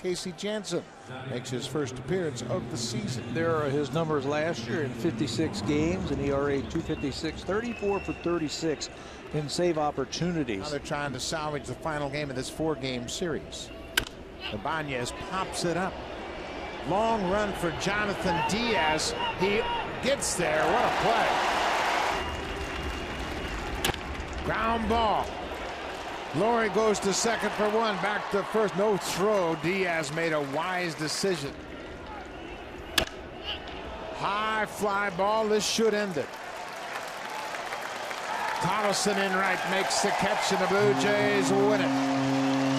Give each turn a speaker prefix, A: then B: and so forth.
A: Casey Janssen makes his first appearance of the season.
B: There are his numbers last year in 56 games, an ERA 2.56, 34 for 36 in save opportunities.
A: Now they're trying to salvage the final game of this 4-game series. Ibanez pops it up. Long run for Jonathan Diaz. He gets there. What a play. Ground ball. Lowry goes to second for one. Back to first. No throw. Diaz made a wise decision. High fly ball. This should end it. Collison in right makes the catch, and the Blue Jays win it.